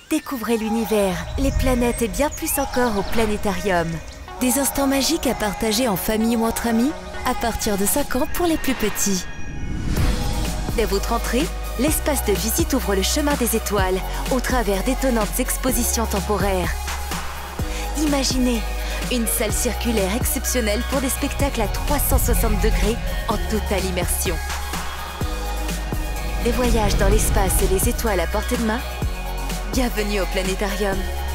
Découvrez l'univers, les planètes et bien plus encore au planétarium. Des instants magiques à partager en famille ou entre amis, à partir de 5 ans pour les plus petits. Dès votre entrée, l'espace de visite ouvre le chemin des étoiles au travers d'étonnantes expositions temporaires. Imaginez une salle circulaire exceptionnelle pour des spectacles à 360 degrés en totale immersion. Des voyages dans l'espace et les étoiles à portée de main. Bienvenue au planétarium.